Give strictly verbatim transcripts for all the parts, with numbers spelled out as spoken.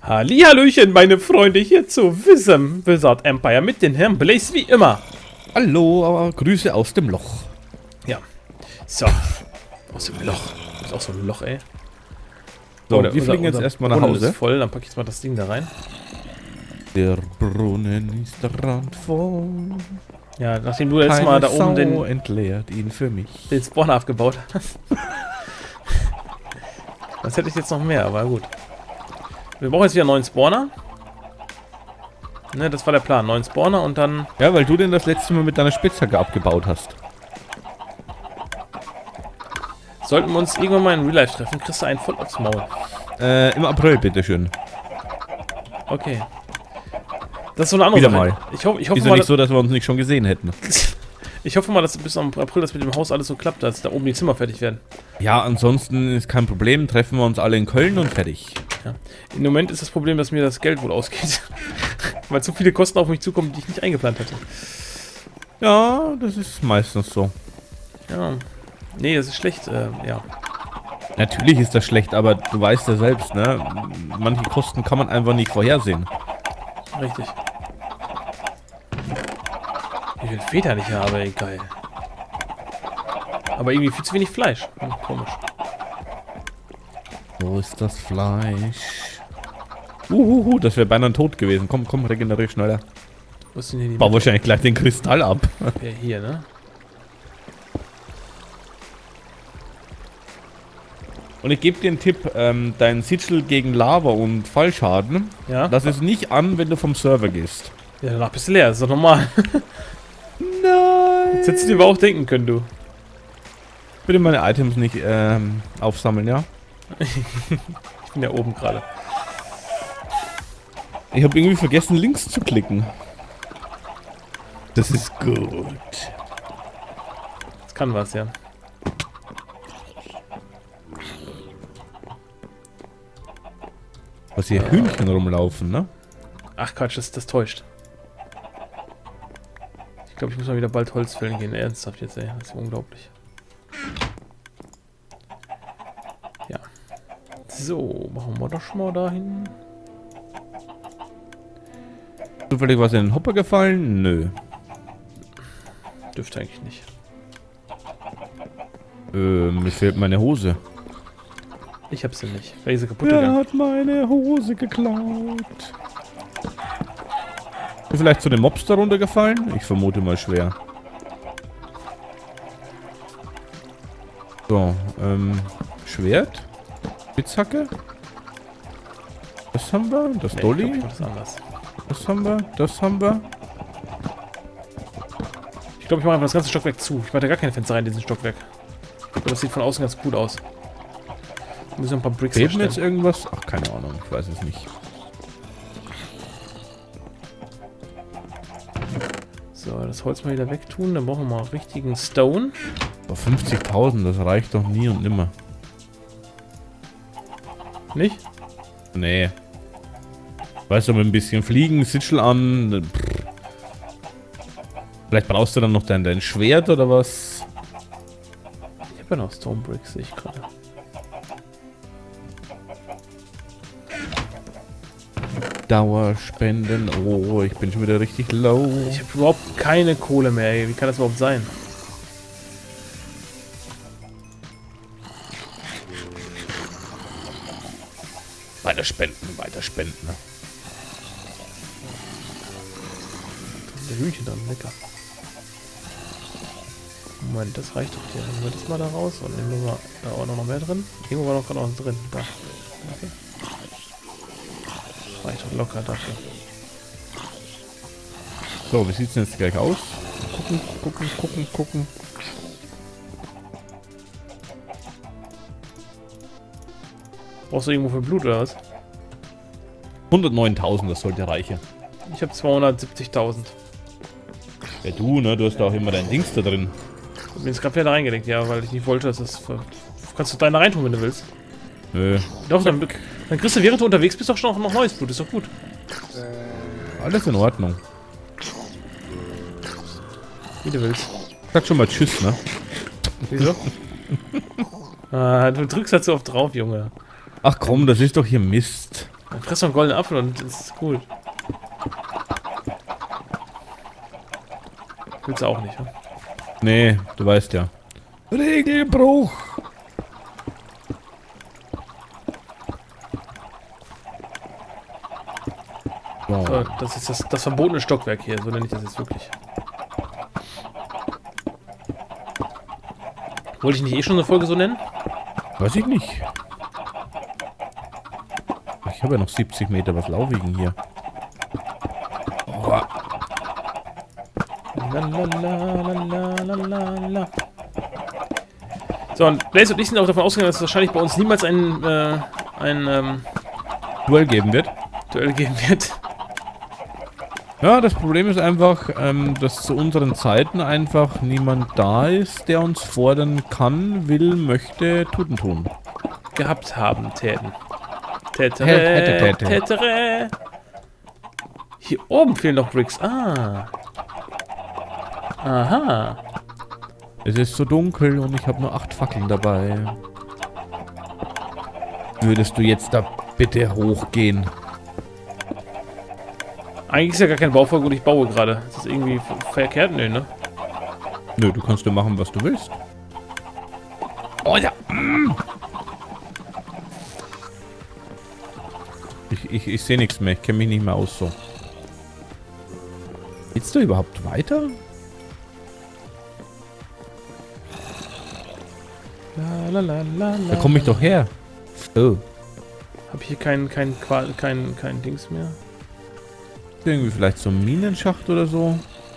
Hallihallöchen, meine Freunde, hier zu Wisdom Wizard Empire mit den Herrn Blaze wie immer. Hallo, aber Grüße aus dem Loch. Ja. So. Aus dem Loch. Das ist auch so ein Loch, ey. So, oh, der, wir unser, fliegen jetzt unser erstmal nach Brunnen Hause. Ist voll, dann packe ich jetzt mal das Ding da rein. Der Brunnen ist randvoll. Ja, nachdem du jetzt Keine mal da Sau oben den, entleert ihn für mich. den Spawner aufgebaut hast. Das hätte ich jetzt noch mehr, aber gut. Wir brauchen jetzt wieder einen neuen Spawner. Ne, das war der Plan. Neuen Spawner und dann... Ja, weil du den das letzte Mal mit deiner Spitzhacke abgebaut hast. Sollten wir uns irgendwann mal in Real Life treffen, kriegst du einen voll aufs Maul. Äh, im April, bitteschön. Okay. Das ist so eine andere Wieder Sache. mal. Ich, ho ich hoffe Ist ja mal, nicht so, dass wir uns nicht schon gesehen hätten. ich hoffe mal, dass bis am April das mit dem Haus alles so klappt, dass da oben die Zimmer fertig werden. Ja, ansonsten ist kein Problem. Treffen wir uns alle in Köln und fertig. Ja. Im Moment ist das Problem, dass mir das Geld wohl ausgeht. Weil zu viele Kosten auf mich zukommen, die ich nicht eingeplant hatte. Ja, das ist meistens so. Ja. Nee, das ist schlecht, äh, ja. Natürlich ist das schlecht, aber du weißt ja selbst, ne? Manche Kosten kann man einfach nicht vorhersehen. Richtig. Wie viel Federn ich habe, ey, geil. Aber irgendwie viel zu wenig Fleisch. Hm, komisch. Wo ist das Fleisch? Uhuhu, das wäre beinahe tot gewesen. Komm, komm, regenerier schneller. Wo ist denn hier die Bau Mitte? wahrscheinlich gleich den Kristall ab. Ja, hier, ne? Und ich gebe dir einen Tipp, ähm, dein Sigil gegen Lava und Fallschaden, Ja. lass es nicht an, wenn du vom Server gehst. Ja, danach bist du leer, das ist doch normal. Nein! Jetzt hättest du dir aber auch denken können, du. Bitte meine Items nicht ähm, aufsammeln, ja? Ich bin ja oben gerade. Ich habe irgendwie vergessen, links zu klicken. Das ist gut. Das kann was, ja. Was hier Hühnchen rumlaufen, ne? Ach Quatsch, das, das täuscht. Ich glaube, ich muss mal wieder bald Holz fällen gehen. Ernsthaft jetzt, ey. Das ist unglaublich. Ja. So, machen wir das schon mal dahin. Zufällig was in den Hopper gefallen? Nö. Dürfte eigentlich nicht. Äh, mir fehlt meine Hose. Ich hab's ja nicht. Weil sie kaputt Er gegangen. hat meine Hose geklaut. Ist vielleicht zu den Mobs darunter gefallen? Ich vermute mal schwer. So, ähm, Schwert? Spitzhacke? Das haben wir, das Nee, Dolly, ich glaub, das ist anders. das haben wir, das haben wir. Ich glaube, ich mache einfach das ganze Stockwerk zu. Ich mache da gar keine Fenster rein in diesen Stockwerk. Aber das sieht von außen ganz gut aus. Wir müssen ein paar Bricks Fehlt mir herstellen. jetzt irgendwas? Ach, keine Ahnung, ich weiß es nicht. So, das Holz mal wieder wegtun. Dann brauchen wir mal richtigen Stone. Aber fünfzigtausend, das reicht doch nie und nimmer. Nicht? Nee. Weißt du, mit ein bisschen Fliegen, Sigil an. Pff. Vielleicht brauchst du dann noch dein, dein Schwert oder was? Ich habe ja noch Stone Bricks, sehe ich gerade. Dauerspenden. Oh, ich bin schon wieder richtig low. Ich habe überhaupt keine Kohle mehr, ey. Wie kann das überhaupt sein? Weiter spenden, weiter spenden. Der Hühnchen dran, lecker. Moment, das reicht doch hier. Nehmen wir das mal da raus und nehmen wir mal da auch noch mehr drin. Irgendwo war noch gerade was drin. Da. Okay. Reicht doch locker dafür. So, wie sieht's denn jetzt gleich aus? Gucken, gucken, gucken, gucken. Brauchst du irgendwo für Blut oder was? hundertneuntausend, das sollte reichen. Ich habe zweihundertsiebzigtausend. Ja, du, ne? Du hast da auch immer dein Dings da drin. Ich hab mir das gerade wieder reingelegt, ja, weil ich nicht wollte, dass das... Ver kannst du deine reintun, wenn du willst. Nö. Doch, dann, dann kriegst du, während du unterwegs bist, auch schon noch neues Blut. Ist doch gut. Alles in Ordnung. Wie du willst. Sag schon mal Tschüss, ne? Wieso? ah, du drückst halt so oft drauf, Junge. Ach komm, das ist doch hier Mist. Dann frisst du einen goldenen Apfel und das ist gut. Willst du auch nicht, ne? Nee, du weißt ja. Regelbruch! Wow. So, das ist das, das verbotene Stockwerk hier, so nenne ich das jetzt wirklich. Wollte ich nicht eh schon eine Folge so nennen? Weiß ich nicht. Ich habe ja noch siebzig Meter, was laufe ich denn hier? Oh. Lalalala. So, und Blaze und ich sind auch davon ausgegangen, dass es wahrscheinlich bei uns niemals ein, äh, ein ähm, Duell geben wird. Duell geben wird. Ja, das Problem ist einfach, ähm, dass zu unseren Zeiten einfach niemand da ist, der uns fordern kann, will, möchte, tuten tun. Gehabt haben, täten. Tätere, Hätte, täte. tätere. Hier oben fehlen noch Bricks. Ah. Aha. Es ist so dunkel und ich habe nur acht Fackeln dabei. Würdest du jetzt da bitte hochgehen? Eigentlich ist ja gar kein Baufolge und ich baue gerade. Das ist irgendwie verkehrt, nö, ne? Nö, du kannst ja machen, was du willst. Oh ja. Mm. Ich, ich, ich sehe nichts mehr. Ich kenne mich nicht mehr aus so. Geht's da überhaupt weiter? La, la, la, la, Da komme ich doch her. Oh. Hab ich hier kein, kein, kein, kein, kein Dings mehr? Irgendwie vielleicht so ein Minenschacht oder so.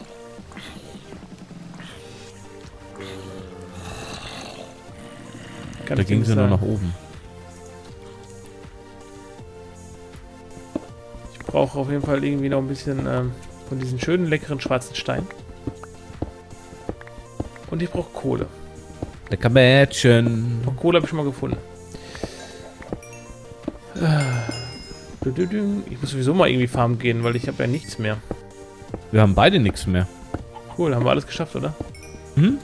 Kann Da ich dir ging nicht sie nur sagen. nach oben. Ich brauche auf jeden Fall irgendwie noch ein bisschen ähm, von diesen schönen, leckeren schwarzen Stein. Und ich brauche Kohle. Lecker Mädchen. Auch Kohle habe ich schon mal gefunden. Ich muss sowieso mal irgendwie farmen gehen, weil ich habe ja nichts mehr. Wir haben beide nichts mehr. Cool, haben wir alles geschafft, oder? Hm?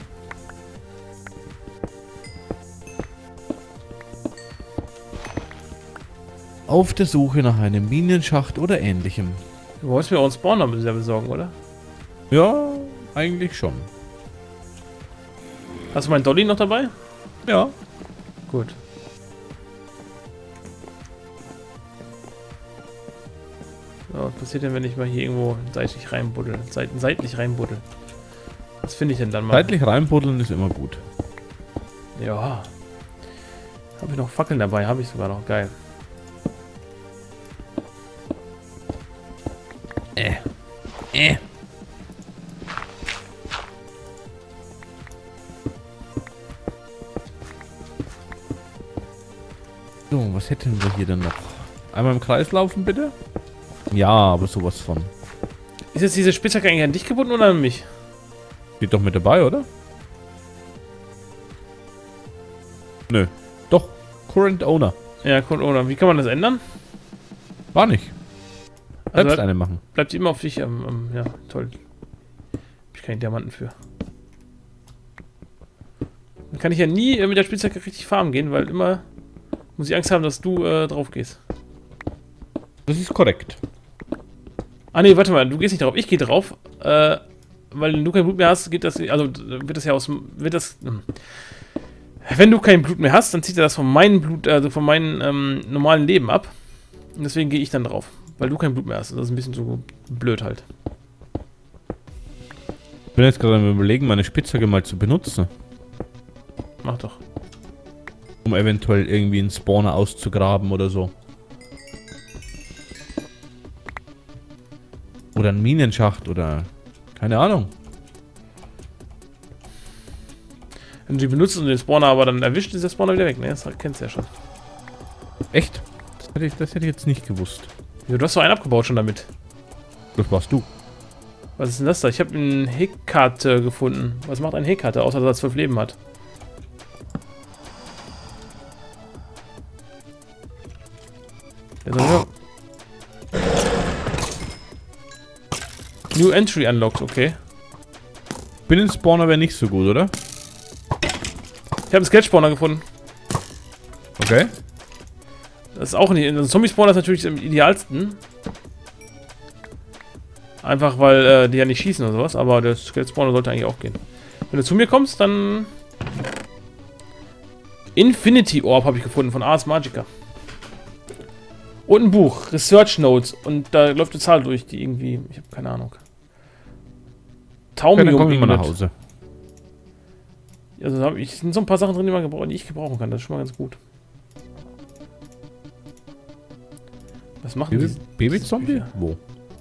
Auf der Suche nach einem Minenschacht oder ähnlichem. Du wolltest mir auch einen Spawner besorgen, oder? Ja, eigentlich schon. Hast du meinen Dolly noch dabei? Ja. Gut. So, was passiert denn, wenn ich mal hier irgendwo seitlich reinbuddel? Seiten, seitlich reinbuddel. Was finde ich denn dann mal? Seitlich reinbuddeln ist immer gut. Ja. Habe ich noch Fackeln dabei? Habe ich sogar noch. Geil. Äh. Äh. So, was hätten wir hier denn noch? Einmal im Kreis laufen, bitte? Ja, aber sowas von. Ist jetzt diese Spitzhacke eigentlich an dich gebunden oder an mich? Steht doch mit dabei, oder? Nö. Doch. Current Owner. Ja, cool, oder? Wie kann man das ändern? War nicht. Also Selbst eine machen. bleibt die immer auf dich. Ähm, ähm, ja, toll. Hab ich keinen Diamanten für. Dann kann ich ja nie äh, mit der Spitzhacke richtig farmen gehen, weil immer muss ich Angst haben, dass du äh, drauf gehst. Das ist korrekt. Ah ne, warte mal, du gehst nicht drauf, ich gehe drauf, äh, weil du kein Blut mehr hast, geht das, also wird das ja aus, wird das, hm. Wenn du kein Blut mehr hast, dann zieht er das von meinem Blut, also von meinem ähm, normalen Leben ab. Und deswegen gehe ich dann drauf, weil du kein Blut mehr hast. Das ist ein bisschen so blöd halt. Ich bin jetzt gerade am Überlegen, meine Spitzhacke mal zu benutzen. Mach doch. Um eventuell irgendwie einen Spawner auszugraben oder so. Oder einen Minenschacht oder... Keine Ahnung. Wenn du die benutzt und den Spawner aber dann erwischt, ist der Spawner wieder weg, ne? Das kennst du ja schon. Echt? Das hätte ich, das hätte ich jetzt nicht gewusst. Ja, du hast doch einen abgebaut schon damit. Das warst du. Was ist denn das da? Ich habe einen Hekate gefunden. Was macht ein Hekate, außer dass er zwölf Leben hat? Ja, New Entry unlocked, okay. Binnenspawner wäre nicht so gut, oder? Ich habe einen Sketch-Spawner gefunden. Okay. Das ist auch nicht. Ein Zombie-Spawner ist natürlich am idealsten. Einfach weil äh, die ja nicht schießen oder sowas, aber der Skelett-Spawner sollte eigentlich auch gehen. Wenn du zu mir kommst, dann. Infinity Orb habe ich gefunden von Ars Magica. Und ein Buch, Research Notes. Und da läuft eine Zahl durch, die irgendwie. Ich habe keine Ahnung. Taumium. Okay, dann komme ich mal nach Hause. Also da hab ich, sind so ein paar Sachen drin, die, man gebrauch, die ich gebrauchen kann. Das ist schon mal ganz gut. Was machen Baby, die? Baby-Zombie? Wo?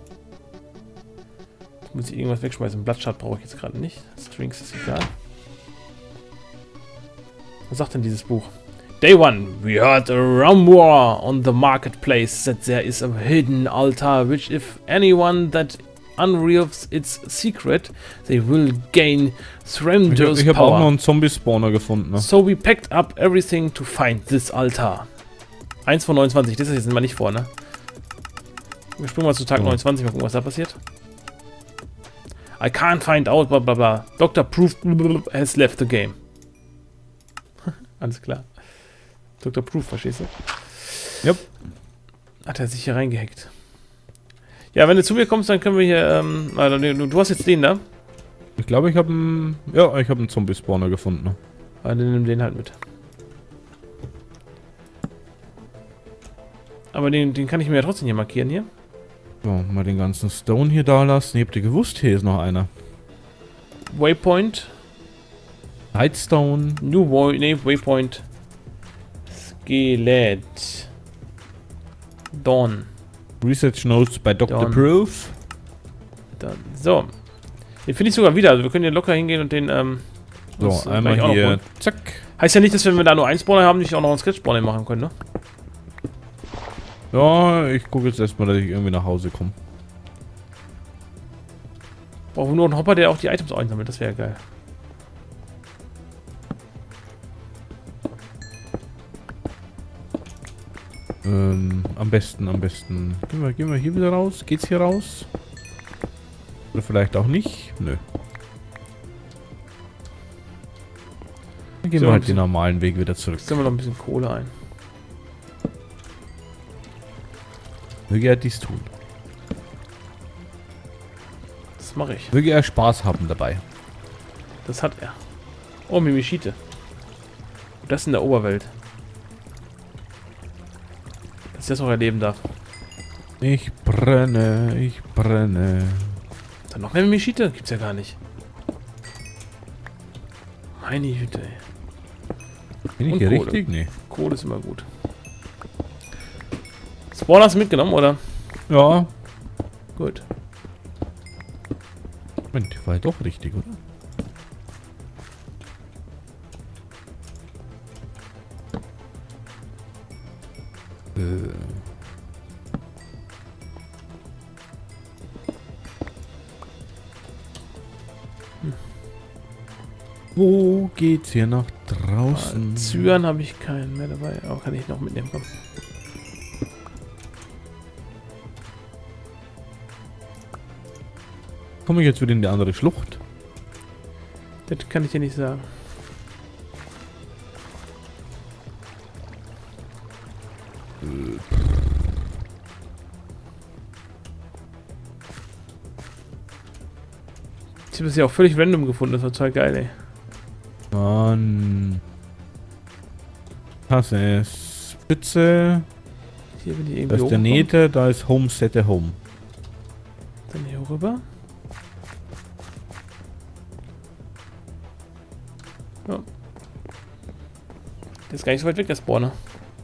Jetzt muss ich irgendwas wegschmeißen. Blattschad brauche ich jetzt gerade nicht. Strings ist egal. Was sagt denn dieses Buch? Day one, we heard a rumor on the marketplace that there is a hidden altar which if anyone that unreals its secret, they will gain tremendous Ich habe power. auch noch einen Zombie-Spawner gefunden. Ne? So we packed up everything to find this altar. eins von neunundzwanzig, das ist jetzt mal nicht vor, ne? Wir springen mal zu Tag Ja. neunundzwanzig, mal gucken, was da passiert. I can't find out, bla bla bla. Doctor Proof has left the game. Alles klar. Doktor Proof, verstehst du? Yep. Hat er sich hier reingehackt. Ja, wenn du zu mir kommst, dann können wir hier, ähm, also, du, du hast jetzt den da. Ich glaube, ich habe einen, ja, ich habe einen Zombie-Spawner gefunden. Ne? Ah, dann nimm den halt mit. Aber den, den kann ich mir ja trotzdem hier markieren, hier. So, mal den ganzen Stone hier da lassen. Ihr habt ihr gewusst, hier ist noch einer. Waypoint. Nightstone. New Way, nee, Waypoint. Skelett. Dawn. Research Notes bei Doktor Dawn. Proof. Dann, so. Den finde ich sogar wieder. Also wir können hier locker hingehen und den, ähm... So, uns, äh, einmal gleich auch noch hier. holen. Zack. Heißt ja nicht, dass wenn wir da nur einen Spawner haben, nicht auch noch einen Sketch-Spawner machen können, ne? Ja, ich gucke jetzt erstmal, dass ich irgendwie nach Hause komme. Brauchen wir nur einen Hopper, der auch die Items einsammelt. Das wäre geil. Ähm, am besten, am besten. Gehen wir, gehen wir hier wieder raus? Geht's hier raus? Oder vielleicht auch nicht? Nö. Dann gehen So, wir halt ein den normalen Weg wieder zurück. Jetzt sammeln wir noch ein bisschen Kohle ein. Möge er dies tun. Das mache ich. Möge er Spaß haben dabei. Das hat er. Oh, Mimishite. Das in der Oberwelt. Dass ich das auch erleben darf. Ich brenne, ich brenne. Dann noch mehr Mimishite? Gibt's ja gar nicht. Meine Güte, ey. Bin ich Und hier Kohle. richtig? Nee. Kohle ist immer gut. Spawn hast du mitgenommen, oder? Ja. Gut. Moment, war ja doch richtig, oder? Äh. Wo geht's hier nach draußen? Zyan habe ich keinen mehr dabei. Aber kann ich noch mitnehmen. Komm. Komme ich jetzt wieder in die andere Schlucht? Das kann ich dir nicht sagen. Ich habe das ja auch völlig random gefunden. Das war total geil, ey. Mann. Das ist Spitze. Hier bin ich irgendwie Da ist der hochgekommen. Nähte, da ist Home, Sette Home. Dann hier rüber. Ja. Der ist gar nicht so weit weg, der Spawner.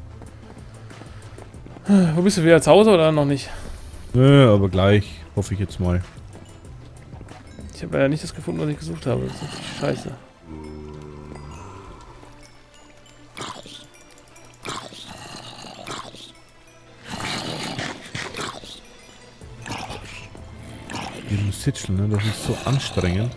Wo bist du wieder zu Hause oder noch nicht? Nö, aber gleich, hoffe ich jetzt mal. Ich habe ja nicht das gefunden, was ich gesucht habe. Das ist natürlich scheiße. Diesen Sitchel, ne? Das ist so anstrengend.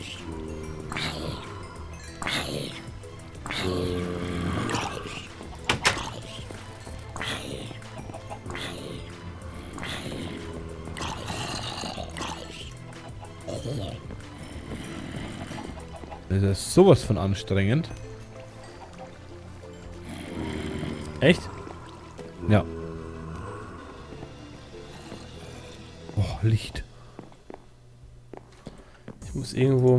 Das ist sowas von anstrengend. Echt? Ja. Oh, Licht. Ich muss irgendwo...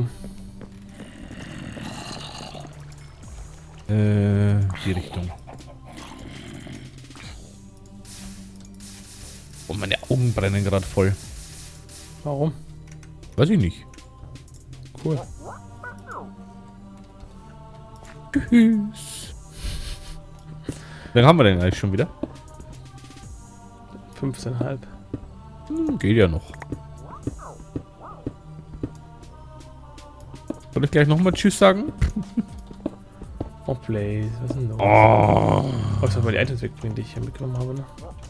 Äh, die Richtung. Oh, meine Augen brennen gerade voll. Warum? Weiß ich nicht. Cool. Tschüss. Wie lange haben wir denn eigentlich schon wieder? fünfzehn Komma fünf. Hm, geht ja noch. Soll ich gleich nochmal Tschüss sagen? Oh, Blaze, was ist denn los? Oh. Oh, ich soll mal die Items wegbringen, die ich hier mitgenommen habe, ne?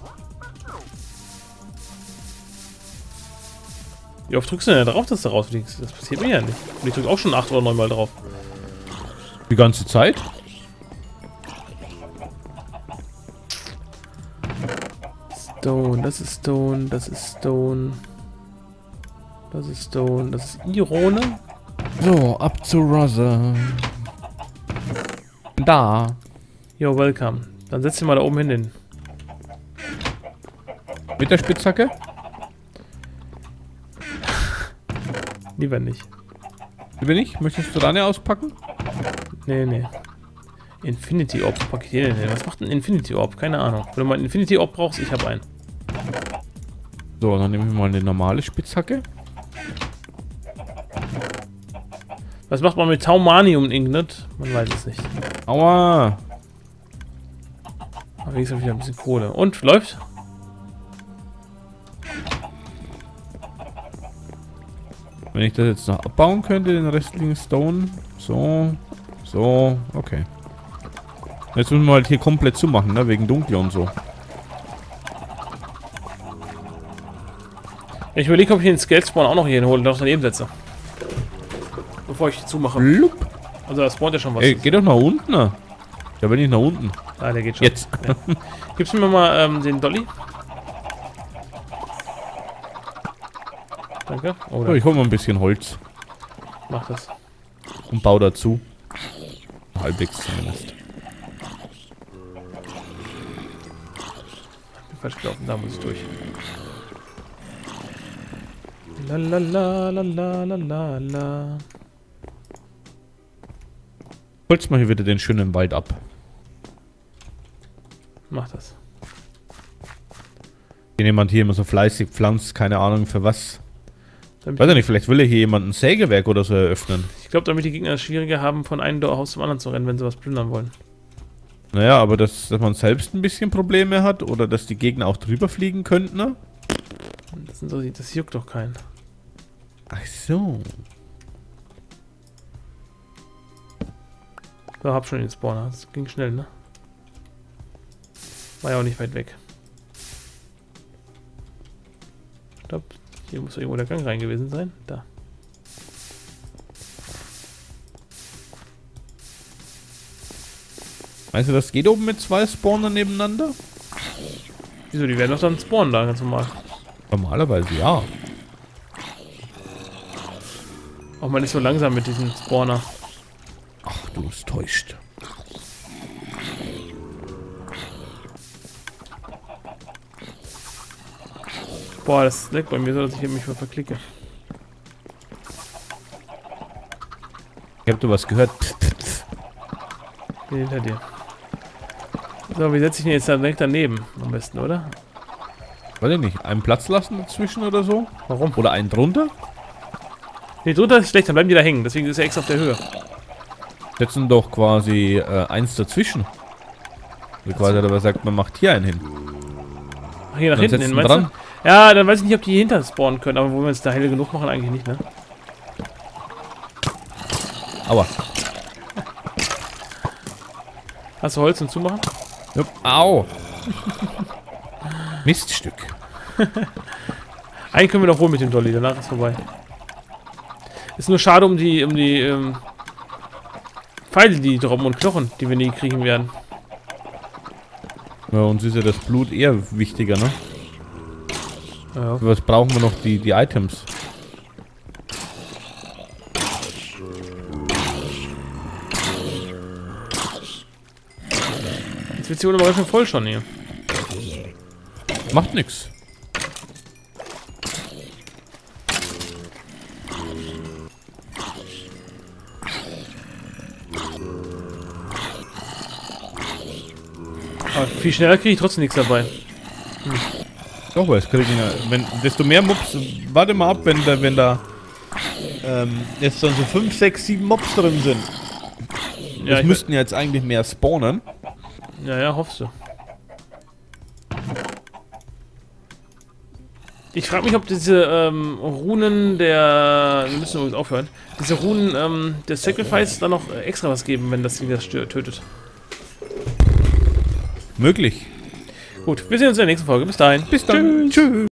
Wie oft drückst du denn da drauf, dass du rausfliegst? Das passiert mir ja nicht. Und ich drücke auch schon acht oder neun Mal drauf. Die ganze Zeit? Stone, das ist Stone, das ist Stone. Das ist Stone, das ist Irone. So, ab zu Rother. Da. Yo, welcome. Dann setz dich mal da oben hin. Den. Mit der Spitzhacke? Lieber nicht. Lieber nicht? Möchtest du deine auspacken? Nee, nee. Infinity Orb, pack ich den denn hin? Was macht ein Infinity Orb? Keine Ahnung. Wenn du mal einen Infinity Orb brauchst, ich habe einen. So, dann nehmen wir mal eine normale Spitzhacke. Was macht man mit Taumanium Ignite? Man weiß es nicht. Aua! Aber jetzt habe ich wieder ein bisschen Kohle. Und, läuft? Wenn ich das jetzt noch abbauen könnte, den restlichen Stone. So. So. Okay. Jetzt müssen wir halt hier komplett zumachen, ne? Wegen Dunkel und so. Ich überlege, ob ich den Scale Spawn auch noch hier hole und noch daneben setze. Bevor ich die zumache. Lup. Also da spawnt ja schon was. Ey, geh doch nach unten. Ne? Ja, bin ich nach unten. Ah, der geht schon. Jetzt. Ja. Gibst du mir mal ähm, den Dolly? Danke. Oh, So, ich hol mal ein bisschen Holz mach das. und baue dazu. Halbwegs zumindest. Bin falsch gelaufen, da muss ich durch. La la la la la la la la. Holz mal hier wieder den schönen Wald ab. Mach das. Den jemand hier immer so fleißig pflanzt, keine Ahnung für was. Damit Weiß ja nicht, vielleicht will er hier jemand ein Sägewerk oder so eröffnen. Ich glaube, damit die Gegner es schwieriger haben, von einem Haus zum anderen zu rennen, wenn sie was plündern wollen. Naja, aber dass, dass man selbst ein bisschen Probleme hat oder dass die Gegner auch drüber fliegen könnten, ne? Das, sind so, das juckt doch keinen. Ach so. So, hab schon den Spawner. Das ging schnell, ne? War ja auch nicht weit weg. Stopp. Hier muss irgendwo der Gang rein gewesen sein. Da. Meinst du, das geht oben mit zwei Spawnern nebeneinander? Wieso? Die werden doch dann spawnen da ganz normal. Normalerweise ja. Auch man ist so langsam mit diesem Spawner. Ach, du bist täuscht. Boah, das leckt bei mir so, dass ich mich mal verklicke. Ich hab du was gehört. Hier hinter dir. So, wie setze ich den jetzt da direkt daneben? Am besten, oder? Weiß ich nicht. Einen Platz lassen dazwischen oder so? Warum? Oder einen drunter? Nee, drunter ist schlecht, dann bleiben die da hängen. Deswegen ist er extra auf der Höhe. Setzen doch quasi äh, eins dazwischen. Wie quasi aber sagt, man macht hier einen hin. Ach, hier nach Dann hinten setzen hin, meinst dran. du? Ja, dann weiß ich nicht, ob die hier hinter spawnen können, aber wo wir uns da helle genug machen, eigentlich nicht, ne? Aua. Hast du Holz zum Zumachen? Jupp. Au. Miststück. Einen können wir noch holen mit dem Dolly, danach ist vorbei. Ist nur schade um die, um die, ähm, Pfeile, die droppen und Knochen, die wir nie kriegen werden. Ja, uns ist ja das Blut eher wichtiger, ne? Ja. Für was brauchen wir noch die, die Items? Jetzt wird sie wohl aber ganz schön voll schon hier. Macht nix. Aber viel schneller kriege ich trotzdem nichts dabei. Hm. Doch, weil es kriegen ja, wenn, desto mehr Mobs, warte mal ab, wenn da, wenn da ähm, jetzt dann so fünf, sechs, sieben Mobs drin sind. Ja, das müssten ja jetzt eigentlich mehr spawnen. Ja, ja, hoffst du. Ich frage mich, ob diese ähm, Runen der... Wir müssen übrigens aufhören. Diese Runen ähm, der Sacrifice dann noch extra was geben, wenn das Ding das tötet. Möglich. Gut, wir sehen uns in der nächsten Folge. Bis dahin. Bis dann. Tschüss. Tschüss.